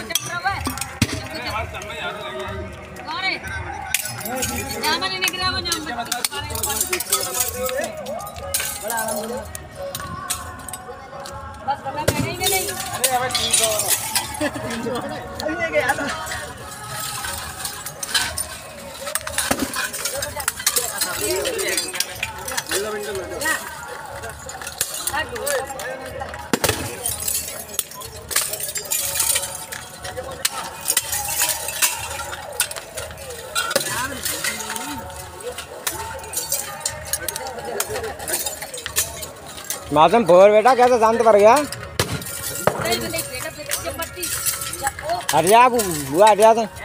मासूम फोर बेटा कैसे शांत पड़ गया? हट जा बुआ, हट जा तो।